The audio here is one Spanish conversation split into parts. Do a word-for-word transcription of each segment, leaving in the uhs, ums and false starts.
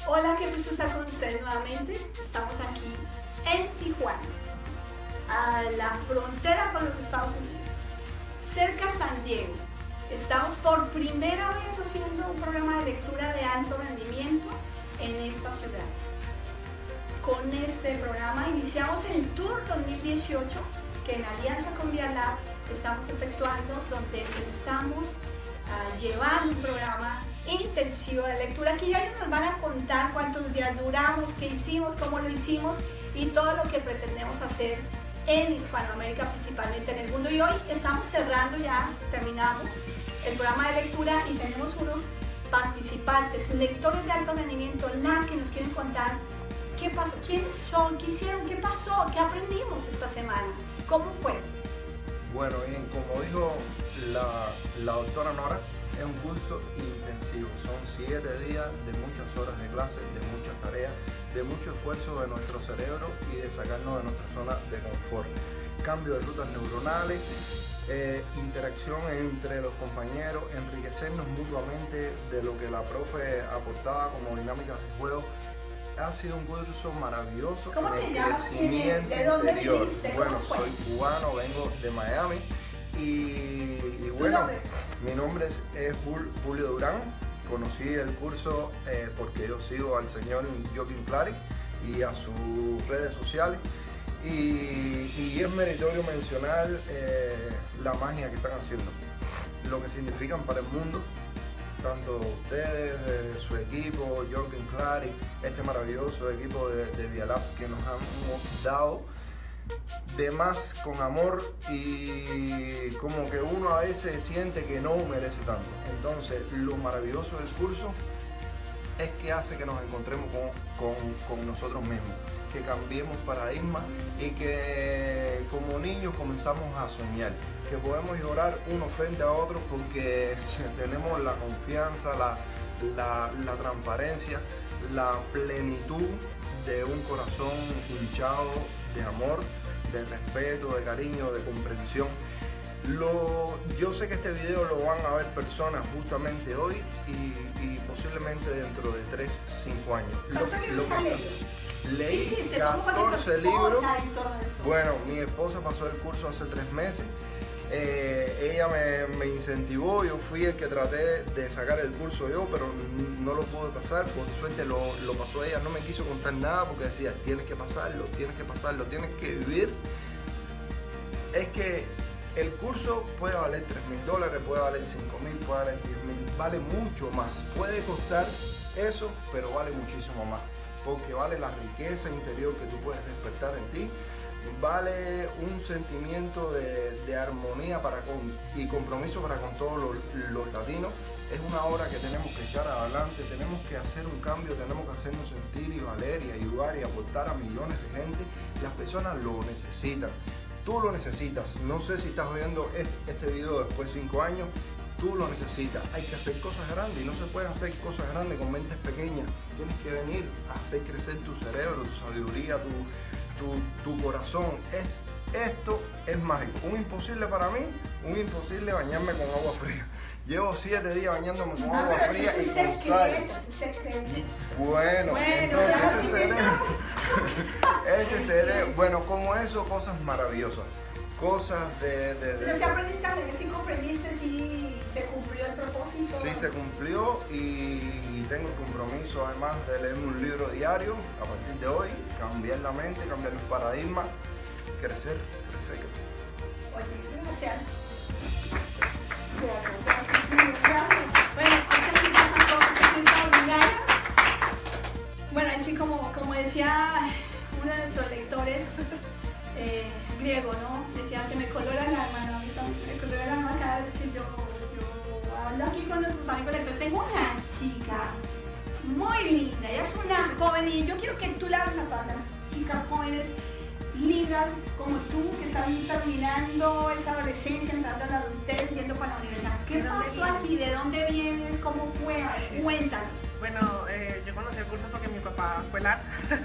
Hola, qué gusto estar con ustedes nuevamente. Estamos aquí en Tijuana, a la frontera con los Estados Unidos, cerca de San Diego. Estamos por primera vez haciendo un programa de lectura de alto rendimiento en esta ciudad. Con este programa iniciamos el Tour dos mil dieciocho que en alianza con Vialab estamos efectuando, donde estamos uh, llevando un programa intensivo de lectura. Aquí ya ellos nos van a contar cuántos días duramos, qué hicimos, cómo lo hicimos y todo lo que pretendemos hacer en Hispanoamérica, principalmente en el mundo. Y hoy estamos cerrando, ya terminamos el programa de lectura y tenemos unos participantes, lectores de alto rendimiento, la que nos quieren contar qué pasó, quiénes son, qué hicieron, qué pasó, qué aprendimos esta semana, cómo fue. Bueno, bien, como dijo la, la doctora Nora, es un curso intensivo, son siete días de muchas horas de clase, de muchas tareas, de mucho esfuerzo de nuestro cerebro y de sacarnos de nuestra zona de confort. Cambio de rutas neuronales, eh, interacción entre los compañeros, enriquecernos mutuamente de lo que la profe aportaba como dinámicas de juego. Ha sido un curso maravilloso. ¿Cómo te llamas? Crecimiento ¿De dónde interior. viniste? Bueno, fue? soy cubano, vengo de Miami y, y bueno, nombre? mi nombre es, es Julio Durán. Conocí el curso eh, porque yo sigo al señor Joaquín Clary y a sus redes sociales y, y es meritorio mencionar eh, la magia que están haciendo, lo que significan para el mundo. Tanto ustedes, eh, su equipo, Joaquín Clary, este maravilloso equipo de, de Vialab que nos han dado de más con amor y como que uno a veces siente que no merece tanto. Entonces, lo maravilloso del curso es que hace que nos encontremos con, con, con nosotros mismos, que cambiemos paradigmas y que como niños comenzamos a soñar, que podemos llorar uno frente a otro porque tenemos la confianza, la, la, la transparencia, la plenitud de un corazón hinchado de amor, de respeto, de cariño, de comprensión. Lo, yo sé que este video lo van a ver personas justamente hoy y, y posiblemente dentro de tres, cinco años. ¿Cuántos libros has leído? Leí catorce libros. Esto? Bueno, mi esposa pasó el curso hace tres meses. Eh, ella me, me incentivó, yo fui el que traté de sacar el curso yo, pero no lo pude pasar, por suerte lo, lo pasó ella, no me quiso contar nada porque decía, tienes que pasarlo, tienes que pasarlo, tienes que vivir. Es que el curso puede valer tres mil dólares, puede valer cinco mil, puede valer diez mil, vale mucho más, puede costar eso, pero vale muchísimo más, porque vale la riqueza interior que tú puedes despertar en ti. Vale un sentimiento de, de armonía para con, y compromiso para con todos los, los latinos. Es una obra que tenemos que echar adelante, tenemos que hacer un cambio, tenemos que hacernos sentir y valer y ayudar y aportar a millones de gente. Las personas lo necesitan, tú lo necesitas. No sé si estás viendo este, este video después de cinco años, tú lo necesitas. Hay que hacer cosas grandes y no se pueden hacer cosas grandes con mentes pequeñas. Tienes que venir a hacer crecer tu cerebro, tu sabiduría, tu... Tu, tu corazón. Es, esto es mágico. Un imposible para mí, un imposible bañarme con agua fría. Llevo siete días bañándome con no, agua fría y con sal. Bueno, bueno, entonces ese cerebro, ese cerebro, bueno, como eso, cosas maravillosas. Cosas de... de, de ¿Si aprendiste a leer, si comprendiste, si se cumplió el propósito? Sí se cumplió y tengo el compromiso además de leerme un libro diario a partir de hoy, cambiar la mente, cambiar los paradigmas, crecer, crecer. Oye, gracias. Gracias, gracias, gracias. Bueno, aquí pasan cosas así extraordinarias. Bueno, así como, como decía uno de nuestros lectores, eh, griego, ¿no? Decía, se me colora el alma, ¿no? A mí también se me colora el alma cada vez que yo, yo hablo aquí con nuestros amigos lectores. Tengo una chica muy linda, ella es una joven y yo quiero que tú le hables a todas las chicas jóvenes lindas como tú que están terminando esa adolescencia, entrando a la adultez, yendo para la universidad. ¿Qué pasó aquí? ¿De dónde vienes? ¿Cómo fue? Cuéntanos. Bueno, eh, yo conocí el curso porque mi papá fue L A R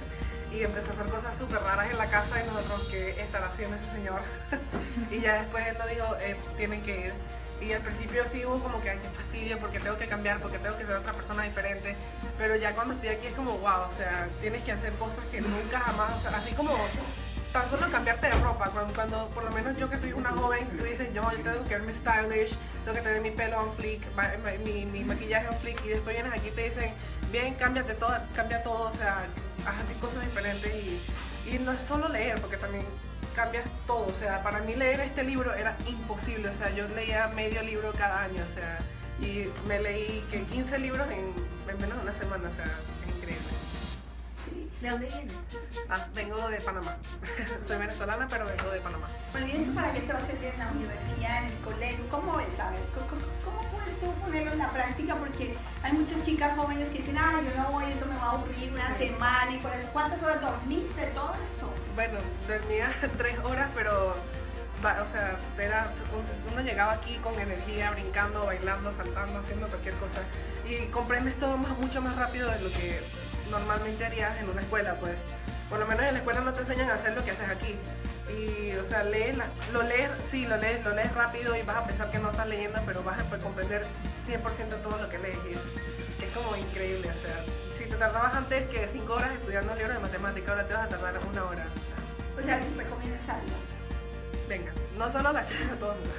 y empezó a hacer cosas súper raras en la casa y nosotros, ¿qué estará haciendo ese señor? Y ya después él nos dijo, eh, tienen que ir. Y al principio sí hubo como que, ay, qué fastidio, porque tengo que cambiar, porque tengo que ser otra persona diferente. Pero ya cuando estoy aquí es como, wow, o sea, tienes que hacer cosas que nunca jamás, o sea, así como tan solo cambiarte de ropa. Cuando, cuando por lo menos yo que soy una joven, tú dices, yo, yo tengo que verme stylish, tengo que tener mi pelo on fleek, mi, mi, mi maquillaje on fleek, y después vienes aquí y te dicen, bien, cámbiate todo, cambia todo, o sea, haz cosas diferentes. Y, y no es solo leer, porque también cambias todo, o sea, para mí leer este libro era imposible, o sea, yo leía medio libro cada año, o sea, y me leí que quince libros en, en menos de una semana, o sea, es increíble. ¿De dónde vienes? Ah, vengo de Panamá. Soy venezolana, pero vengo de Panamá. Bueno, ¿y eso para qué te va a servir en la universidad, en el colegio? ¿Cómo ves? A ver, ¿cómo, cómo puedes tú ponerlo en la práctica? Porque hay muchas chicas jóvenes que dicen, ah, yo no voy, eso me va a aburrir una semana y por eso. ¿Cuántas horas dormiste todo esto? Bueno, dormía tres horas, pero, o sea, era, uno llegaba aquí con energía, brincando, bailando, saltando, haciendo cualquier cosa. Y comprendes todo más, mucho más rápido de lo que normalmente harías en una escuela, pues. Por lo menos en la escuela no te enseñan a hacer lo que haces aquí. Y, o sea, lees, la, lo lees, sí, lo lees, lo lees rápido y vas a pensar que no estás leyendo, pero vas a pues, comprender cien por ciento todo lo que lees. Y es, es como increíble, o sea, si te tardabas antes que cinco horas estudiando libros de matemática, ahora te vas a tardar una hora. O sea, ¿les recomiendas algo? Venga, no solo las chicas, a todo el mundo.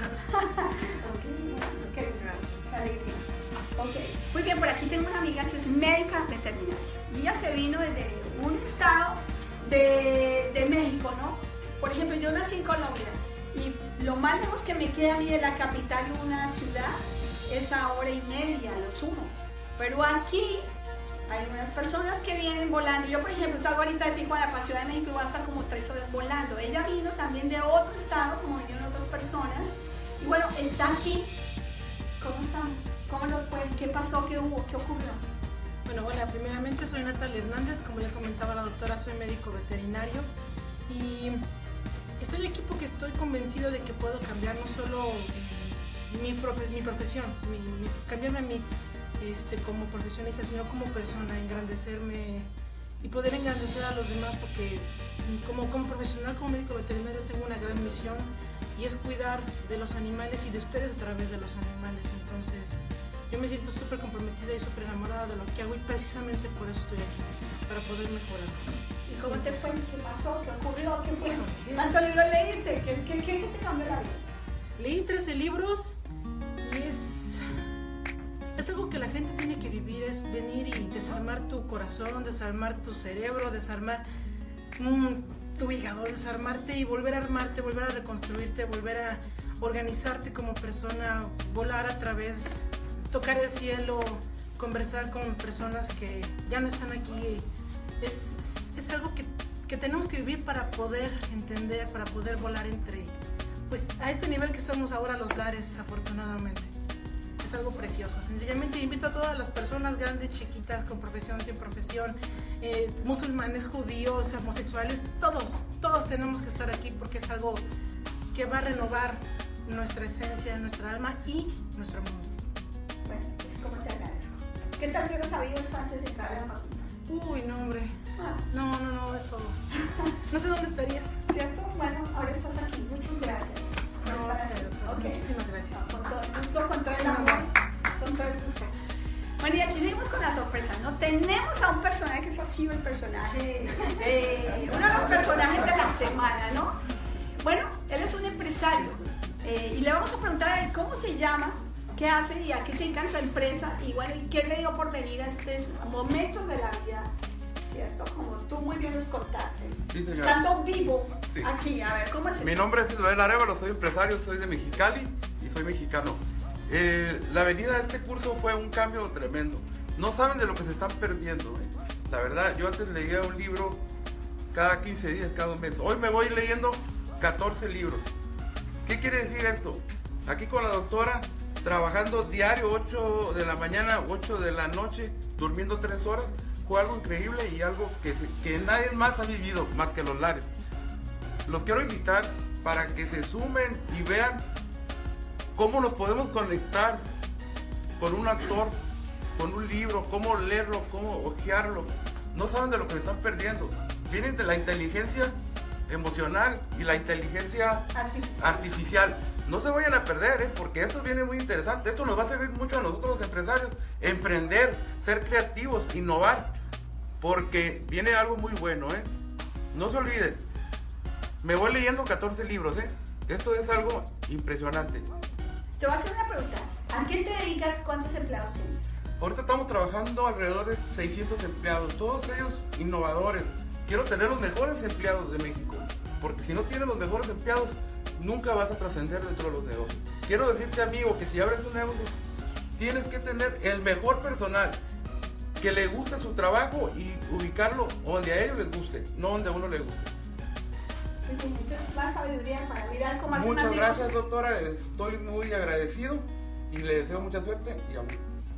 Ok, qué alegría. Ok, muy bien, por aquí tengo una amiga que es médica veterinaria y ella se vino desde un estado de, de México, ¿no? Por ejemplo, yo nací en Colombia y lo más lejos que me queda a mí de la capital de una ciudad es a hora y media, lo sumo. Pero aquí hay unas personas que vienen volando. Yo, por ejemplo, salgo ahorita de Tijuana para Ciudad de México y voy a estar como tres horas volando. Ella vino también de otro estado, como vinieron otras personas. Y bueno, está aquí. ¿Cómo estamos? ¿Cómo nos fue? ¿Qué pasó? ¿Qué hubo? ¿Qué ocurrió? Bueno, hola, primeramente soy Natalia Hernández, como ya comentaba la doctora, soy médico veterinario y estoy aquí porque estoy convencida de que puedo cambiar no solo eh, mi, profe mi profesión, mi, mi, cambiarme a mí este, como profesionista, sino como persona, engrandecerme y poder engrandecer a los demás, porque como, como profesional, como médico veterinario tengo una gran misión y es cuidar de los animales y de ustedes a través de los animales. Entonces yo me siento súper comprometida y súper enamorada de lo que hago y precisamente por eso estoy aquí, para poder mejorar. ¿Y cómo te fue? ¿Qué pasó? ¿Qué ocurrió? ¿Qué fue? Es... ¿Cuántos libros leíste? ¿Qué, qué, qué, qué te cambió la vida? Leí trece libros y es, es algo que la gente tiene que vivir, es venir y desarmar tu corazón, desarmar tu cerebro, desarmar mm, tu hígado, desarmarte y volver a armarte, volver a reconstruirte, volver a organizarte como persona, volar a través, tocar el cielo, conversar con personas que ya no están aquí. Es, es algo que, que tenemos que vivir para poder entender, para poder volar entre, pues a este nivel que estamos ahora los lares, afortunadamente. Es algo precioso. Sencillamente invito a todas las personas, grandes, chiquitas, con profesión, sin profesión, eh, musulmanes, judíos, homosexuales, todos, todos tenemos que estar aquí porque es algo que va a renovar nuestra esencia, nuestra alma y nuestro mundo. Bueno, pues cómo te agradezco. ¿Qué tal si hubieras sabido esto antes de entrar a la facultad? Uy, no, hombre. Ah. No, no, no, eso. No sé dónde estaría. ¿Cierto? Bueno, ahora estás aquí. Muchas gracias. No, este, doctor. Okay. Muchísimas gracias. No, con todo el gusto, con todo el amor, con todo el gusto. Bueno, y aquí seguimos con la sorpresa, ¿no? Tenemos a un personaje que eso ha sido el personaje, eh, uno de los personajes de la semana, ¿no? Bueno, él es un empresario eh, y le vamos a preguntar a él cómo se llama, qué hace y a qué se dedica en su empresa y bueno, y qué le dio por venir a estos momentos de la vida, ¿cierto? Como tú muy bien nos contaste. Sí, señora. Estando vivo Sí. aquí, a ver, ¿cómo es eso? Mi nombre es Ismael Arevalo, soy empresario, soy de Mexicali y soy mexicano. Eh, la venida de este curso fue un cambio tremendo. No saben de lo que se están perdiendo. ¿eh? La verdad, yo antes leía un libro cada quince días, cada mes. Hoy me voy leyendo catorce libros. ¿Qué quiere decir esto? Aquí con la doctora, trabajando diario, ocho de la mañana, ocho de la noche, durmiendo tres horas, fue algo increíble y algo que, que nadie más ha vivido, más que los lares. Los quiero invitar para que se sumen y vean cómo nos podemos conectar con un actor, con un libro, cómo leerlo, cómo hojearlo. No saben de lo que se están perdiendo. vienen de la inteligencia emocional y la inteligencia Artificial. artificial. No se vayan a perder, ¿eh? Porque esto viene muy interesante. Esto nos va a servir mucho a nosotros los empresarios. Emprender, ser creativos, innovar. Porque viene algo muy bueno, ¿eh? No se olviden. Me voy leyendo catorce libros, ¿eh? Esto es algo impresionante. Te voy a hacer una pregunta. ¿A qué te dedicas? ¿Cuántos empleados tienes? Ahorita estamos trabajando alrededor de seiscientos empleados, todos ellos innovadores. Quiero tener los mejores empleados de México, porque si no tienes los mejores empleados, nunca vas a trascender dentro de los negocios. Quiero decirte, amigo, que si abres un negocio, tienes que tener el mejor personal, que le guste su trabajo y ubicarlo donde a ellos les guste, no donde a uno le guste. Muy bien, entonces más sabiduría para mirar cómo hacer Muchas más gracias, negocios. doctora, estoy muy agradecido y le deseo mucha suerte y amor.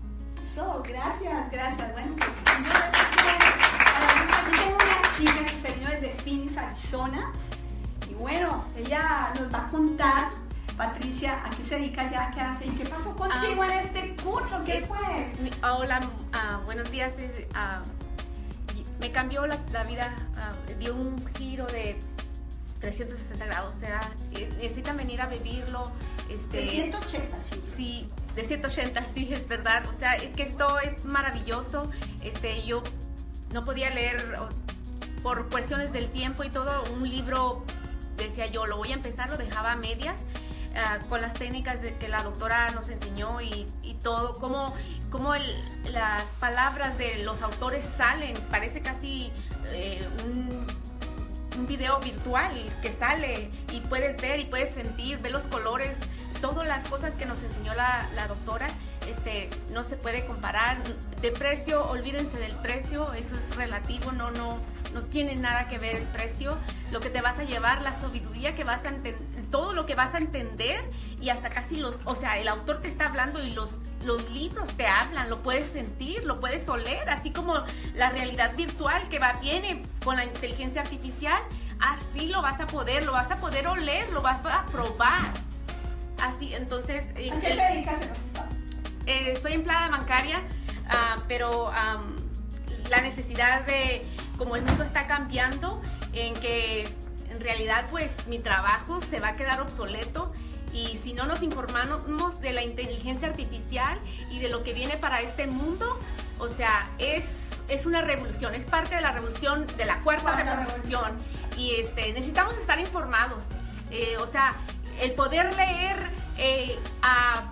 So, gracias, gracias. Bueno, pues señoras y señores, ahora aquí tengo una chica que se vino desde Phoenix, Arizona. Y bueno, ella nos va a contar, Patricia, a qué se dedica ya, qué hace y qué pasó contigo Ah, en este curso, qué es- fue. Mi- Hola, ah, buenos días. es, ah, y- me cambió la, la vida, ah, dio un giro de trescientos sesenta grados. O sea, eh, necesitan venir a vivirlo. Este, De ciento ochenta, sí. Sí, de ciento ochenta, sí, es verdad. O sea, es que esto es maravilloso. Este, yo no podía leer o, por cuestiones del tiempo y todo un libro. Decía yo, lo voy a empezar, lo dejaba a medias. Uh, con las técnicas de que la doctora nos enseñó y, y todo, cómo, cómo el, las palabras de los autores salen, parece casi eh, un, un video virtual que sale y puedes ver y puedes sentir, ver los colores, todas las cosas que nos enseñó la, la doctora, este, no se puede comparar. De precio, olvídense del precio, eso es relativo, no, no, no tiene nada que ver el precio. Lo que te vas a llevar, la sabiduría que vas a entender, todo lo que vas a entender y hasta casi los, o sea, el autor te está hablando y los, los libros te hablan, lo puedes sentir, lo puedes oler, así como la realidad virtual que va, viene con la inteligencia artificial, así lo vas a poder, lo vas a poder oler, lo vas a probar. Así, entonces... ¿A eh, qué el- te dedicas en los Estados Unidos? eh, soy empleada bancaria, ah, pero am, la necesidad de, como el mundo está cambiando, en que en realidad pues mi trabajo se va a quedar obsoleto y si no nos informamos de la inteligencia artificial y de lo que viene para este mundo, o sea, es, es una revolución, es parte de la revolución, de la cuarta Cuarta revolución y este, necesitamos estar informados, eh, o sea, el poder leer eh, a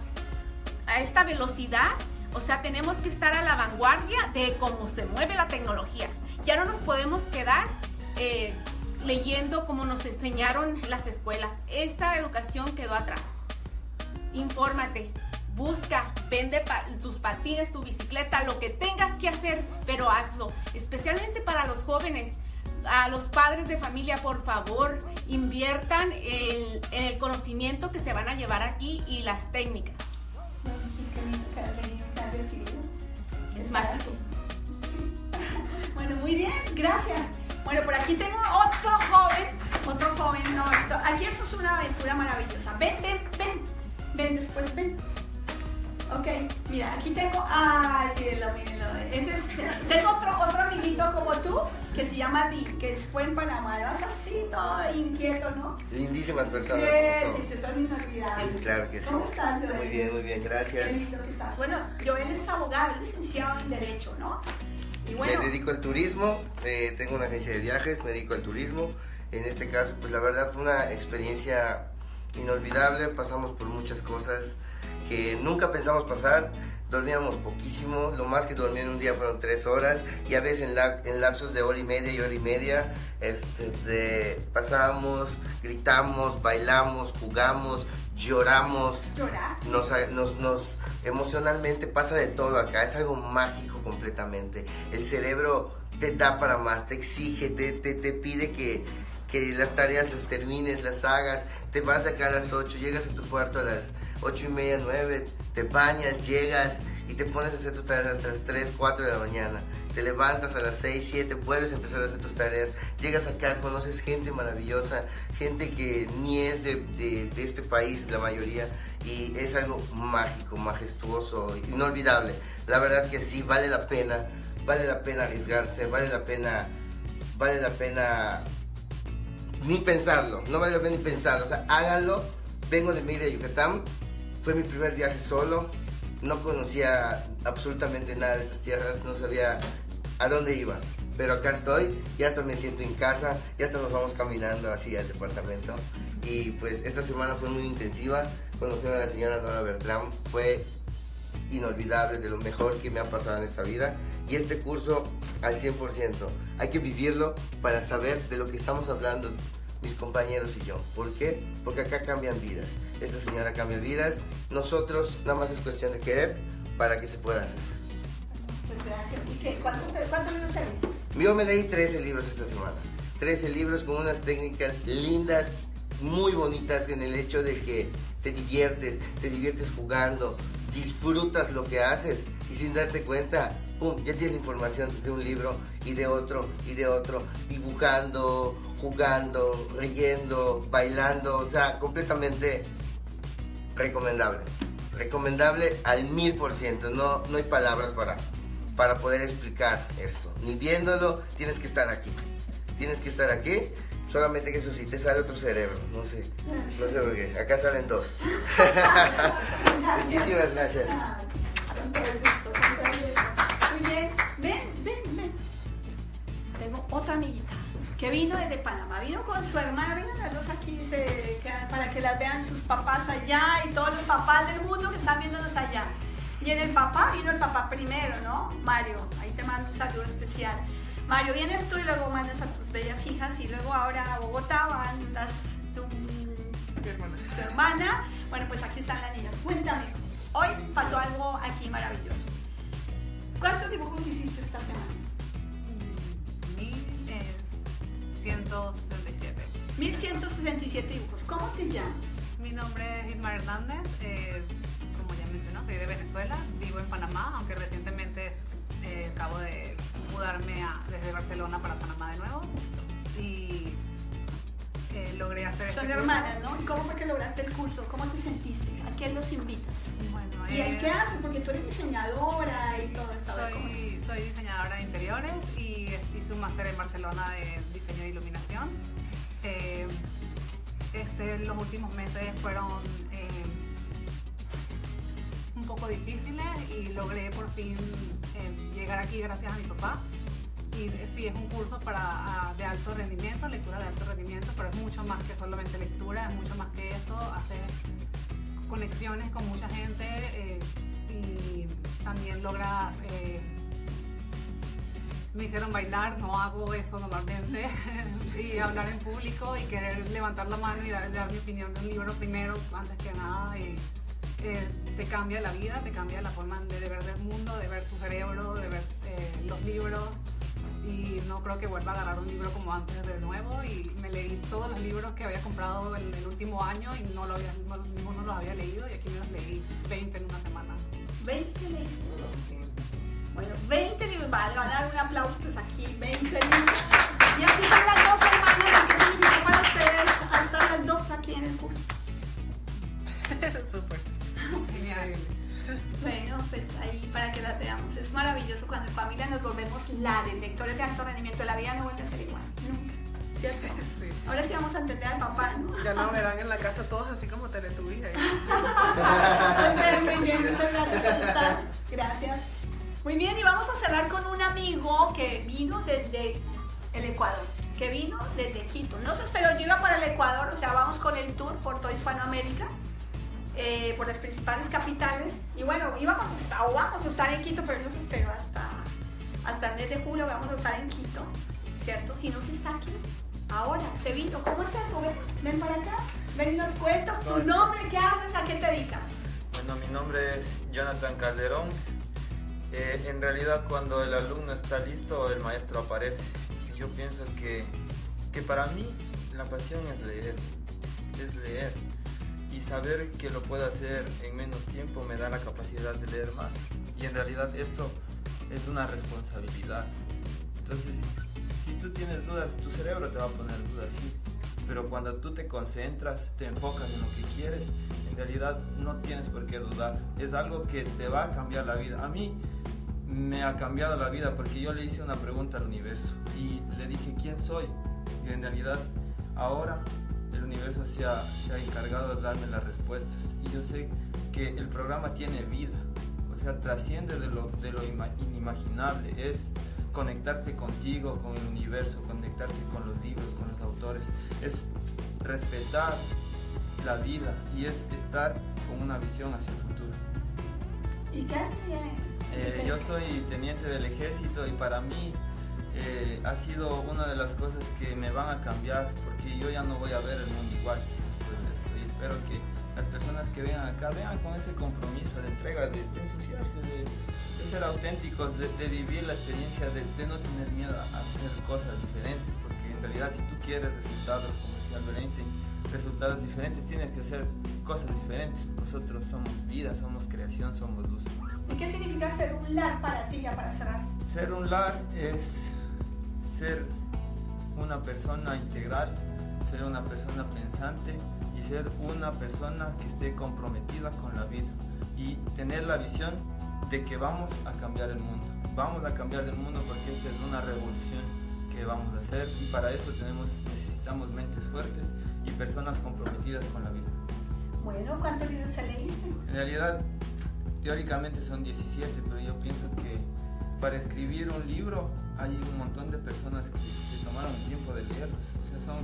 a esta velocidad, o sea, tenemos que estar a la vanguardia de cómo se mueve la tecnología. Ya no nos podemos quedar eh, leyendo como nos enseñaron las escuelas. Esa educación quedó atrás. Infórmate, busca, vende pa- tus patines, tu bicicleta, lo que tengas que hacer, pero hazlo. Especialmente para los jóvenes, a los padres de familia, por favor, inviertan en, en el conocimiento que se van a llevar aquí y las técnicas. Es mágico. Bueno, muy bien, gracias. Bueno, por aquí tengo otro joven, otro joven, no, esto, aquí esto es una aventura maravillosa. Ven, ven, ven, ven después, ven. Ok, mira, aquí tengo, ay, mírenlo, mírenlo. Ese es, tengo otro, otro amiguito como tú, que se llama Di, que fue en Panamá, vas así todo inquieto, ¿no? Lindísimas personas. Sí, como sí, son. sí, son inolvidables. Claro que sí. ¿Cómo estás, Joel? Muy bien, muy bien, gracias. Qué lindo que estás. Bueno, Joel es abogado, es licenciado en Derecho, ¿no? Y bueno, Me dedico al turismo, eh, tengo una agencia de viajes, me dedico al turismo. En este caso, pues la verdad fue una experiencia inolvidable, pasamos por muchas cosas que nunca pensamos pasar. Dormíamos poquísimo, lo más que dormí en un día fueron tres horas y a veces en, la, en lapsos de hora y media y hora y media este, de, pasábamos, gritamos, bailamos, jugamos, lloramos, ¿lloraste? nos, nos, nos emocionalmente pasa de todo acá, es algo mágico completamente. El cerebro te da para más, te exige, te, te, te pide que, que las tareas las termines, las hagas, te vas de acá a las ocho, llegas a tu cuarto a las ocho y media, nueve, te bañas, llegas y te pones a hacer tus tareas hasta las tres, cuatro de la mañana. Te levantas a las seis, siete, vuelves a empezar a hacer tus tareas. Llegas acá, conoces gente maravillosa, gente que ni es de, de, de este país, la mayoría, y es algo mágico, majestuoso, inolvidable. La verdad que sí, vale la pena, vale la pena arriesgarse, vale la pena vale la pena ni pensarlo, no vale la pena ni pensarlo, o sea, háganlo. Vengo de Mérida, Yucatán, fue mi primer viaje solo, no conocía absolutamente nada de estas tierras, no sabía a dónde iba, pero acá estoy, ya hasta me siento en casa, ya hasta nos vamos caminando así al departamento, y pues esta semana fue muy intensiva, conocer a la señora Nora Bertrán fue inolvidable, de lo mejor que me ha pasado en esta vida, y este curso al cien por ciento, hay que vivirlo para saber de lo que estamos hablando mis compañeros y yo. ¿Por qué? Porque acá cambian vidas, esta señora cambia vidas, nosotros nada más es cuestión de querer para que se pueda hacer. Pues gracias. ¿Y qué? ¿Cuántos cuánto libros te leíste? Yo me leí trece libros esta semana, trece libros con unas técnicas lindas, muy bonitas, en el hecho de que te diviertes, te diviertes jugando, disfrutas lo que haces y sin darte cuenta, pum, ya tienes información de un libro y de otro y de otro, dibujando, jugando, riendo, bailando, o sea, completamente recomendable, recomendable al mil por ciento, no, no hay palabras para, para poder explicar esto, ni viéndolo, tienes que estar aquí, tienes que estar aquí. Solamente que eso sí, te sale otro cerebro, no sé, no sé por qué, acá salen dos. Muchísimas gracias. Con todo el gusto, con todo el gusto. Muy bien, ven, ven, ven. Tengo otra amiguita que vino desde Panamá, vino con su hermana, vengan las dos aquí se quedan para que las vean sus papás allá y todos los papás del mundo que están viéndonos allá. Y en el papá vino el papá primero, ¿no? Mario, ahí te mando un saludo especial. Mario, vienes tú y luego mandas a tus bellas hijas y luego ahora a Bogotá van las, tu, Mi hermana. tu hermana. Bueno, pues aquí están las niñas. Cuéntame, hoy pasó algo aquí maravilloso. ¿Cuántos dibujos hiciste esta semana? mil ciento sesenta y siete. mil ciento sesenta y siete dibujos. ¿Cómo te llamas? Mi nombre es Isma Hernández, eh, como ya mencionó, soy de Venezuela, vivo en Panamá, aunque recientemente eh, acabo de mudarme a, desde Barcelona para Panamá de nuevo y eh, logré hacer Son este hermanas, curso. ¿no? ¿Y cómo fue que lograste el curso? ¿Cómo te sentiste? ¿A qué los invitas? Bueno, ¿Y eh, en qué haces? Porque tú eres diseñadora y todo esto. A ver, ¿cómo es? soy, soy diseñadora de interiores y hice un máster en Barcelona de diseño de iluminación. Eh, este, los últimos meses fueron eh, un poco difíciles y logré por fin eh, llegar aquí gracias a mi papá. Y eh, sí, es un curso para, a, de alto rendimiento, lectura de alto rendimiento, pero es mucho más que solamente lectura, es mucho más que eso, hacer conexiones con mucha gente eh, y también logras... Eh, me hicieron bailar, no hago eso normalmente, y hablar en público y querer levantar la mano y dar, dar mi opinión de un libro primero, antes que nada. Y, eh, te cambia la vida, te cambia la forma de, de ver del mundo, de ver tu cerebro, de ver eh, los libros. Y no creo que vuelva a agarrar un libro como antes de nuevo. Y me leí todos los libros que había comprado el, el último año y no, lo había, no ninguno los había leído, y aquí me los leí veinte en una semana. veinte leíste. Sí. Bueno, veinte libros, vale, van a dar un aplauso pues aquí, veinte libros. Y aquí están las dos hermanas, ¿y qué significa para ustedes estar las dos aquí en el curso? Súper. Genial. Bueno, pues ahí para que las veamos. Es maravilloso cuando en familia nos volvemos la de lectores de alto rendimiento. La vida no vuelve a ser igual, nunca, ¿cierto? Sí. Ahora sí vamos a entender al papá, ¿no? Ya nos verán en la casa todos así como Teletubbies. ahí. Muy bien, muy bien, muchas gracias por estar. Gracias. Muy bien, y vamos a cerrar con un amigo que vino desde el Ecuador, que vino desde Quito. No se esperó, yo iba para el Ecuador, o sea, vamos con el tour por toda Hispanoamérica, eh, por las principales capitales. Y bueno, íbamos hasta, o vamos a estar en Quito, pero él nos esperó hasta, hasta el mes de julio, vamos a estar en Quito, ¿cierto? Sino que está aquí. Ahora, se vino. ¿Cómo es eso? Ven, ven para acá. Ven y nos cuentas tu nombre, qué haces, a qué te dedicas. Bueno, mi nombre es Jonathan Calderón. Eh, en realidad, cuando el alumno está listo, el maestro aparece. Y yo pienso que, que para mí la pasión es leer, es leer. Y saber que lo puedo hacer en menos tiempo me da la capacidad de leer más. Y en realidad esto es una responsabilidad. Entonces, si tú tienes dudas, tu cerebro te va a poner dudas, sí. Pero cuando tú te concentras, te enfocas en lo que quieres, en realidad no tienes por qué dudar. Es algo que te va a cambiar la vida. A mí me ha cambiado la vida, porque yo le hice una pregunta al universo y le dije quién soy, y en realidad ahora el universo se ha, se ha encargado de darme las respuestas, y yo sé que el programa tiene vida, o sea, trasciende de lo, de lo inimaginable, es conectarse contigo, con el universo, conectarse con los libros, con los autores, es respetar la vida y es estar con una visión hacia el futuro. ¿Y qué haces allá? Eh, yo soy teniente del ejército y para mí eh, ha sido una de las cosas que me van a cambiar, porque yo ya no voy a ver el mundo igual después de esto, y espero que las personas que vengan acá vengan con ese compromiso de entrega, de, de ensuciarse, de, de ser auténticos, de, de vivir la experiencia, de, de no tener miedo a hacer cosas diferentes, porque en realidad si tú quieres resultados, como decía Albert Einstein, resultados diferentes, tienes que hacer cosas diferentes. Nosotros somos vida, somos creación, somos luz. ¿Y qué significa ser un lar para ti, ya para cerrar? Ser un lar es ser una persona integral, ser una persona pensante y ser una persona que esté comprometida con la vida y tener la visión de que vamos a cambiar el mundo. Vamos a cambiar el mundo porque esta es una revolución que vamos a hacer, y para eso tenemos, necesitamos mentes fuertes y personas comprometidas con la vida. Bueno, ¿cuántos libros se leíste? En realidad, teóricamente son diecisiete, pero yo pienso que para escribir un libro hay un montón de personas que se tomaron el tiempo de leerlos. O sea, son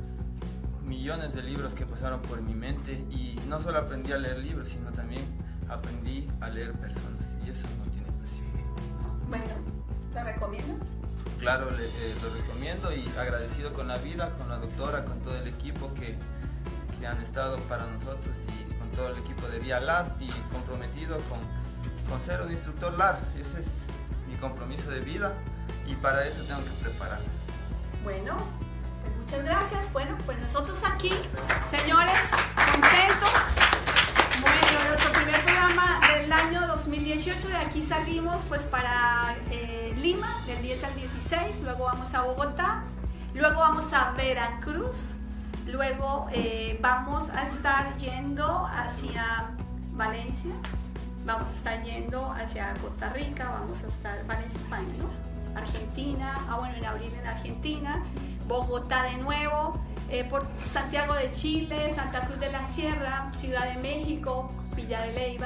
millones de libros que pasaron por mi mente, y no solo aprendí a leer libros, sino también aprendí a leer personas, y eso no tiene precio. Bueno, ¿lo recomiendas? Claro, le, eh, lo recomiendo, y agradecido con la vida, con la doctora, con todo el equipo que, que han estado para nosotros, y con todo el equipo de Vía Lab, y comprometido con, con ser un instructor L A R. Ese es mi compromiso de vida, y para eso tengo que prepararme. Bueno, pues muchas gracias. Bueno, pues nosotros aquí, señores, contentos. Bueno, nuestro primer programa del año dos mil dieciocho, de aquí salimos pues para eh, Lima, del diez al dieciséis, luego vamos a Bogotá, luego vamos a Veracruz, luego eh, vamos a estar yendo hacia Valencia, vamos a estar yendo hacia Costa Rica, vamos a estar, Valencia, España, ¿no? Argentina, ah bueno, en abril en Argentina, Bogotá de nuevo, eh, por Santiago de Chile, Santa Cruz de la Sierra, Ciudad de México, Villa de Leyva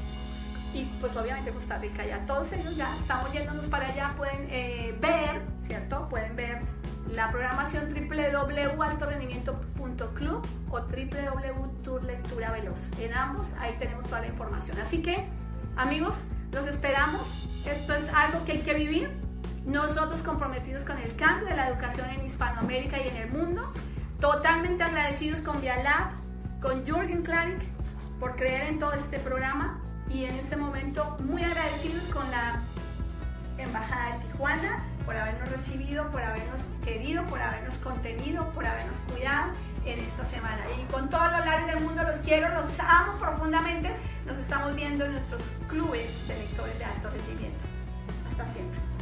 y pues obviamente Costa Rica. Ya todos ellos ya estamos yéndonos para allá, pueden eh, ver, ¿cierto? Pueden ver la programación doble u doble u doble u punto alto rendimiento punto club o doble u doble u doble u punto tour lectura veloz. En ambos ahí tenemos toda la información. Así que, amigos, los esperamos. Esto es algo que hay que vivir. Nosotros comprometidos con el cambio de la educación en Hispanoamérica y en el mundo, totalmente agradecidos con Vía Lab, con Jürgen Klarik por creer en todo este programa, y en este momento muy agradecidos con la Embajada de Tijuana por habernos recibido, por habernos querido, por habernos contenido, por habernos cuidado en esta semana. Y con todos los lares del mundo los quiero, los amo profundamente. Nos estamos viendo en nuestros clubes de lectores de alto rendimiento. Hasta siempre.